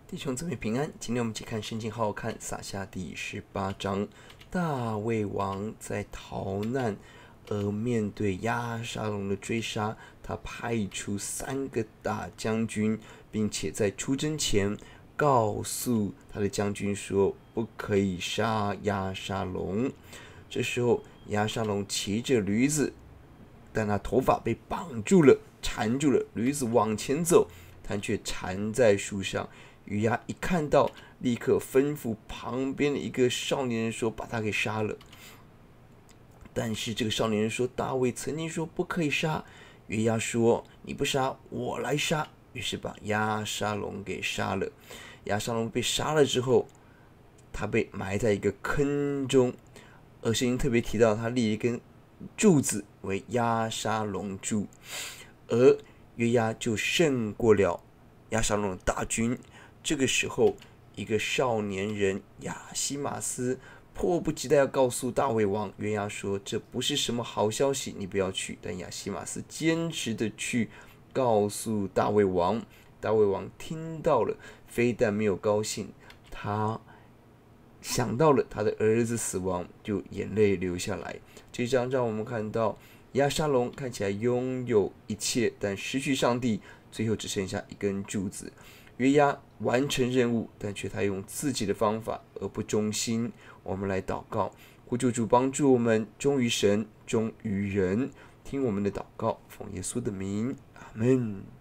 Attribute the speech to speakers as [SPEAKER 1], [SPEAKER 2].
[SPEAKER 1] 弟兄姊妹平安，今天我们一起看圣经，好好看撒下第18章。大卫王在逃难而面对押沙龙的追杀，他派出3个大将军，并且在出征前告诉他的将军说不可以杀押沙龙。这时候押沙龙骑着驴子，但他头发被绑住了，缠住了，驴子往前走，他却缠在树上。约押一看到，立刻吩咐旁边的一个少年人说：“把他给杀了。”但是这个少年人说：“大卫曾经说不可以杀。”约押说：“你不杀，我来杀。”于是把押沙龙给杀了。押沙龙被杀了之后，他被埋在一个坑中，而圣经特别提到他立一根柱子为押沙龙柱，而约押就胜过了押沙龙的大军。这个时候，一个少年人亚西马斯迫不及待要告诉大卫王约押说：“这不是什么好消息，你不要去。”但亚西马斯坚持的去告诉大卫王。大卫王听到了，非但没有高兴，他想到了他的儿子死亡，就眼泪流下来。这一章让我们看到押沙龙看起来拥有一切，但失去上帝，最后只剩下一根柱子。约押完成任务，但却他用自己的方法而不忠心。我们来祷告，呼求主帮助我们忠于神，忠于人，听我们的祷告，奉耶稣的名，阿们。